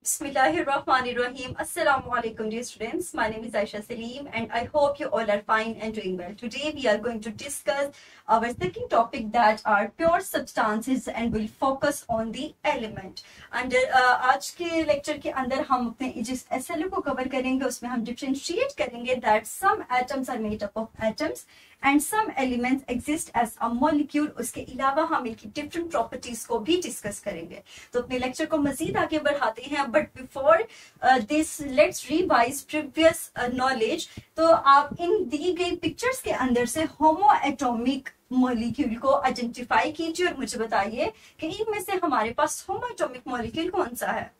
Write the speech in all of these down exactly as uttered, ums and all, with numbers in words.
Bismillahirrahmanirrahim. Assalamu alaikum, dear students. My name is Aisha Salim and I hope you all are fine and doing well. Today we are going to discuss our second topic that are pure substances and will focus on the element. Under uh, आज के lecture के अंदर हम अपने जिस S L O को cover करेंगे उसमें हम differentiate करेंगे that some atoms are made up of atoms and some elements exist as a molecule. उसके अलावा हम इनकी different properties को भी discuss करेंगे. तो अपने lecture को मजीद आगे बढ़ाते हैं. But before uh, this, let's revise previous uh, knowledge. तो आप इन दी गई pictures के अंदर से homoatomic मॉलिक्यूल को आइडेंटिफाई कीजिए और मुझे बताइए कि इनमें से हमारे पास होमोएटॉमिक मॉलिक्यूल कौन सा है.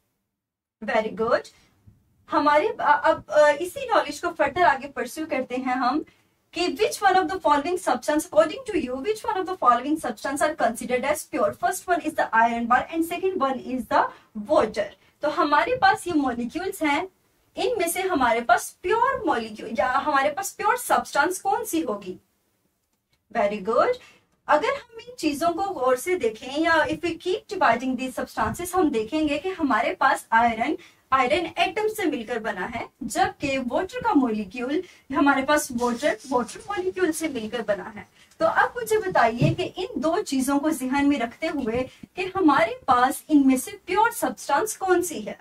Very good. हमारे अब इसी नॉलेज को फर्दर आगे परस्यू करते हैं हम कि which one of the following substance according to you which one of the following substance are considered as pure. First one is the iron bar and second one is the water. तो हमारे पास ये molecules हैं. इनमें से हमारे पास pure molecule या हमारे पास प्योर सब्सटेंस कौन सी होगी. Very good. अगर हम इन चीजों को गौर से देखें या if we keep dividing the substances हम देखेंगे कि हमारे पास आयरन आयरन एटम से मिलकर बना है जबकि वाटर का मॉलिक्यूल हमारे पास वाटर वाटर मॉलिक्यूल से मिलकर बना है. तो अब मुझे बताइए कि इन दो चीजों को ध्यान में रखते हुए कि हमारे पास इनमें से प्योर सब्सटेंस कौन सी है.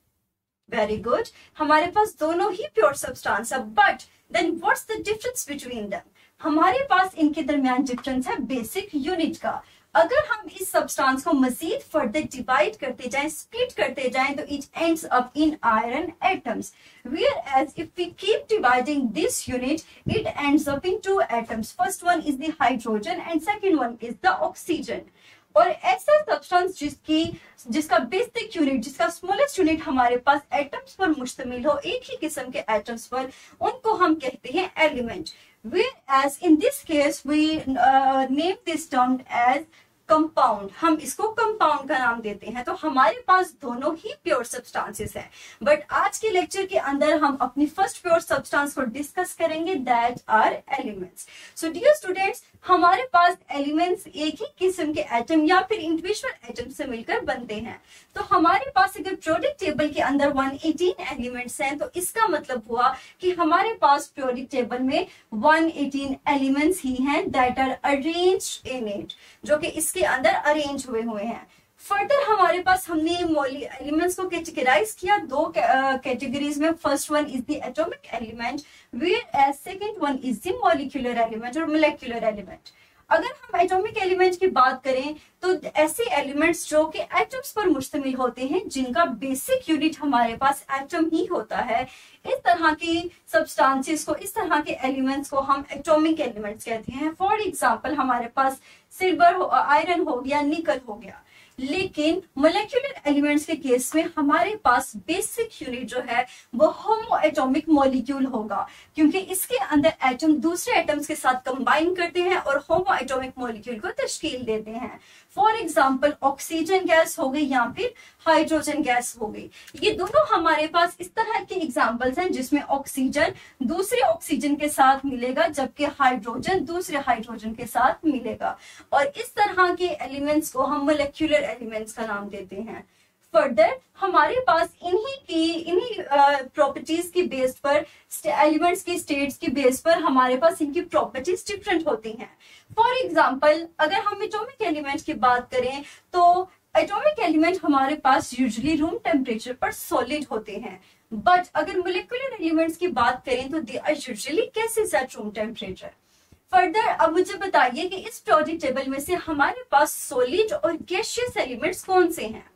Very good. हमारे पास दोनों ही प्योर सब्सटेंस है but then what's the difference between them. हमारे पास इनके दरमियान डिफरेंस है बेसिक यूनिट का. अगर हम इस सब्सटेंस को मजीद फर्दर डिवाइड करते जाएं स्प्लिट करते जाएं तो it ends up in iron atoms whereas if we keep dividing this unit it ends up in two atoms. First one is the hydrogen and second one is the oxygen. और ऐसा substance जिसकी जिसका basic unit जिसका smallest unit हमारे पास atoms पर मुश्तमिल हो एक ही किस्म के एटम्स पर उनको हम कहते हैं element. Whereas in this case we uh, name this term as compound. हम इसको कंपाउंड का नाम देते हैं. तो हमारे पास दोनों ही प्योर सब्सटेंसेस हैं. बट आज के लेक्चर के अंदर हम अपनी फर्स्ट प्योर सब्सटेंस को डिस्कस करेंगे that are elements. So dear students हमारे पास एलिमेंट्स एक ही किस्म के एटम या फिर इंडिविजुअल एटम से मिलकर बनते हैं. तो हमारे पास अगर प्योरिक टेबल के अंदर एक सौ अठारह एलिमेंट्स हैं तो इसका मतलब हुआ कि हमारे पास प्योरिक टेबल में एक सौ अठारह एलिमेंट्स ही हैं that are arranged in it जो कि इसके के अंदर अरेंज हुए हुए हैं. फर्दर हमारे पास हमने एलिमेंट्स को कैटेगराइज किया दो कैटेगरीज में. First one is the atomic element whereas second one is the molecular element और मोलेक्युलर एलिमेंट. अगर हम एटॉमिक एलिमेंट की बात करें तो ऐसे एलिमेंट्स जो कि एटम्स पर मुश्तमिल होते हैं जिनका बेसिक यूनिट हमारे पास एटम ही होता है. इस तरह की सब्सटेंसेस को इस तरह के एलिमेंट्स को हम एटॉमिक एलिमेंट्स कहते हैं. फॉर एग्जांपल हमारे पास सिल्वर आयरन हो गया निकल हो गया. लेकिन मोलेक्युलर एलिमेंट्स के केस में हमारे पास बेसिक यूनिट जो है वो होमोएटॉमिक मॉलिक्यूल होगा क्योंकि इसके अंदर एटम दूसरे एटम्स के साथ कंबाइन करते हैं और होमोएटॉमिक मॉलिक्यूल को तश्कील देते हैं. फॉर एग्जांपल ऑक्सीजन गैस हो गई या फिर हाइड्रोजन गैस हो गई. ये दोनों हमारे पास इस तरह के एग्जांपल्स हैं जिसमें ऑक्सीजन दूसरे ऑक्सीजन के साथ मिलेगा जबकि हाइड्रोजन दूसरे हाइड्रोजन के साथ मिलेगा. और इस तरह के एलिमेंट्स को हम मोलेक्युलर एलिमेंट्स का नाम देते हैं. फर्दर हमारे पास इन्हीं की इन्हीं प्रॉपर्टीज की बेस पर एलिमेंट्स की स्टेट्स की बेस पर हमारे पास इनकी प्रॉपर्टीज डिफरेंट होती हैं. फॉर एग्जांपल अगर हम एटॉमिक एलिमेंट की बात करें तो एटॉमिक एलिमेंट हमारे पास यूजुअली रूम टेम्परेचर पर सॉलिड होते हैं. बट अगर मोलेक्युलर एलिमेंट्स की बात करें तो they are usually gases at room temperature. Further अब मुझे बताइए कि इस पीरियोडिक टेबल में से हमारे पास सॉलिड और गैसियस एलिमेंट्स कौन से हैं.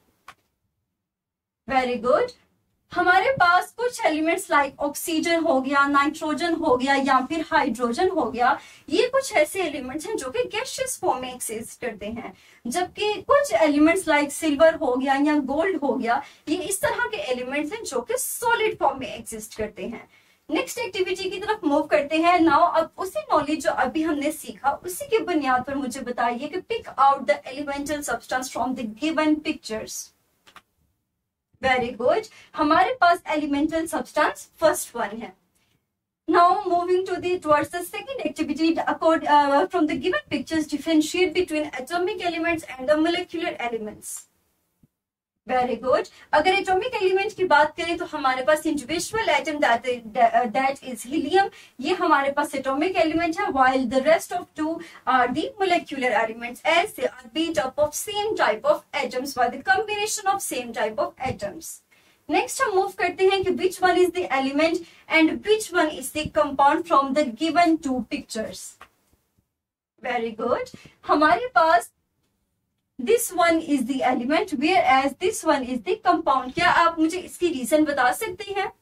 Very good. हमारे पास कुछ एलिमेंट्स लाइक ऑक्सीजन हो गया नाइट्रोजन हो गया या फिर हाइड्रोजन हो गया. ये कुछ ऐसे एलिमेंट्स हैं जो कि गैसियस फॉर्म में एक्सिस्ट करते हैं जबकि कुछ एलिमेंट्स लाइक सिल्वर हो गया या गोल्ड हो गया ये इस तरह के एलिमेंट्स हैं जो कि सॉलिड फॉर्म में एक्सिस्ट करते हैं. नेक्स्ट एक्टिविटी की तरफ मूव करते हैं. नाउ अब उसी नॉलेज जो अभी हमने सीखा उसी की बुनियाद पर मुझे बताइए कि pick out the elemental substance from the given pictures. Very good. हमारे पास एलिमेंटल सब्सटेंस फर्स्ट वन है. Now moving to the towards the second activity accord from the given pictures differentiate between atomic elements and the molecular elements. Very good. अगर atomic element की बात करें तो हमारे पास individual atom that is helium, ये हमारे पास एटॉमिक एलिमेंट है, while the rest of two are the molecular elements as they are made up of same type of atoms by the combination of same type of atoms. Next हम move करते हैं कि which one is the element and which one is the compound from the given two pictures. Very good. हमारे पास this one is the element whereas this one is the compound. क्या आप मुझे इसकी reason बता सकते हैं?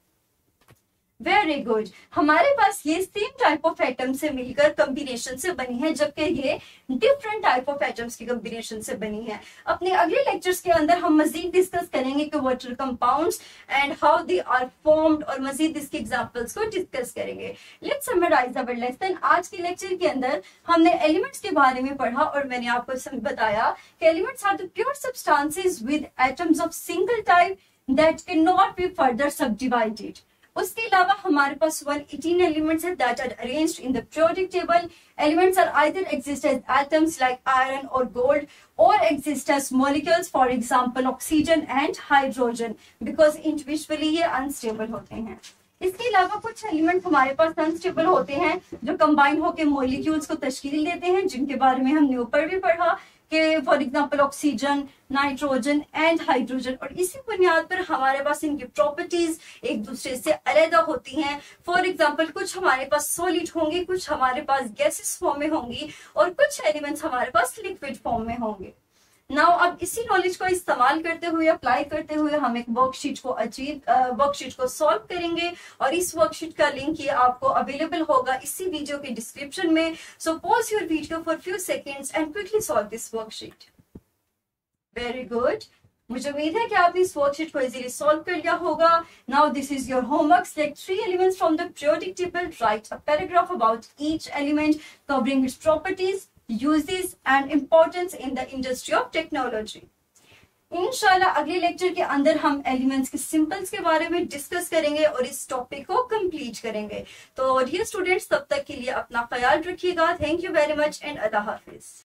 Very good. हमारे पास ये सेम टाइप ऑफ एटम से मिलकर कॉम्बिनेशन से बनी है, जबकि ये डिफरेंट टाइप ऑफ एटम्स की कॉम्बिनेशन से बनी है। अपने अगले लेक्चर्स के अंदर हम मजीद डिस्कस करेंगे कि what are compounds and how they are formed, और मजीद इसके एग्जांपल्स को डिस्कस करेंगे। Let's summarize our lesson. आज के लेक्चर के अंदर हमने एलिमेंट्स के बारे में पढ़ा और मैंने आपको बताया कि elements are the pure substances with atoms of single type that can not be further subdivided. उसके अलावा हमारे पास एक सौ अठारह एलिमेंट्स हैं that are arranged in the periodic table. Elements are either exist as atoms like iron or gold, or exist as molecules, for example oxygen and hydrogen, because individually ये unstable होते हैं। इसके अलावा कुछ एलिमेंट हमारे पास unstable होते हैं जो कंबाइन होकर मॉलिक्यूल्स को तश्कील देते हैं, जिनके बारे में हमने ऊपर भी पढ़ा कि for example oxygen, nitrogen and hydrogen. और इसी बुनियाद पर हमारे पास इनकी प्रॉपर्टीज एक दूसरे से अलग होती हैं। फॉर एग्जांपल कुछ हमारे पास सॉलिड होंगे, कुछ हमारे पास गैसेस फॉर्म में होंगी, और कुछ एलिमेंट्स हमारे पास लिक्विड फॉर्म में होंगे। नाउ अब इसी नॉलेज को इस्तेमाल करते हुए, अप्लाई करते हुए हम एक वर्कशीट को अचीव वर्कशीट को सॉल्व करेंगे, और इस वर्कशीट का लिंक ये आपको अवेलेबल होगा इसी वीडियो के डिस्क्रिप्शन में। So pause your video for few seconds and quickly solve this worksheet. Very good. मुझे उम्मीद है कि आपने इस वर्कशीट को इजीली सॉल्व कर लिया होगा। Now this is your homework. Select three elements from the periodic table, write a paragraph about each element covering its properties, uses and importance in the industry of technology. इंशाल्लाह अगले lecture के अंदर हम elements के symbols के बारे में discuss करेंगे और इस टॉपिक को कंप्लीट करेंगे। तो डियर स्टूडेंट्स, तब तक के लिए अपना ख्याल रखिएगा। Thank you very much and अल्लाह हाफिज।